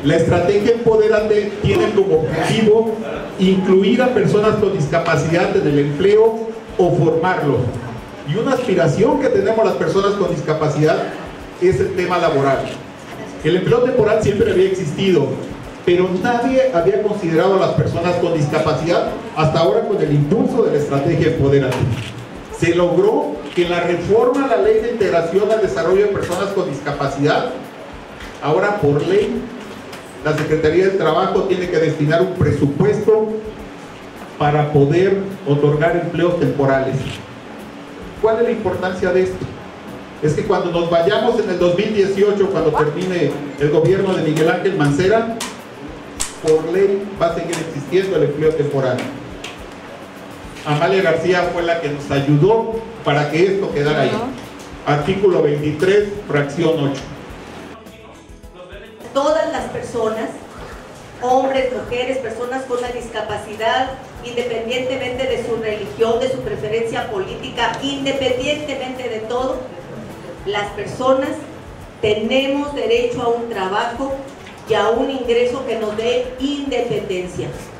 La estrategia Empodérate tiene como objetivo incluir a personas con discapacidad en el empleo o formarlos. Y una aspiración que tenemos las personas con discapacidad es el tema laboral. El empleo temporal siempre había existido, pero nadie había considerado a las personas con discapacidad hasta ahora con el impulso de la estrategia Empodérate. Se logró que en la reforma a la Ley de Integración al Desarrollo de Personas con Discapacidad, ahora por ley, la Secretaría del Trabajo tiene que destinar un presupuesto para poder otorgar empleos temporales. ¿Cuál es la importancia de esto? Es que cuando nos vayamos en el 2018, cuando termine el gobierno de Miguel Ángel Mancera, por ley va a seguir existiendo el empleo temporal. Amalia García fue la que nos ayudó para que esto quedara ahí. Artículo 23, fracción 8. Todas las personas, hombres, mujeres, personas con una discapacidad, independientemente de su religión, de su preferencia política, independientemente de todo, las personas tenemos derecho a un trabajo y a un ingreso que nos dé independencia.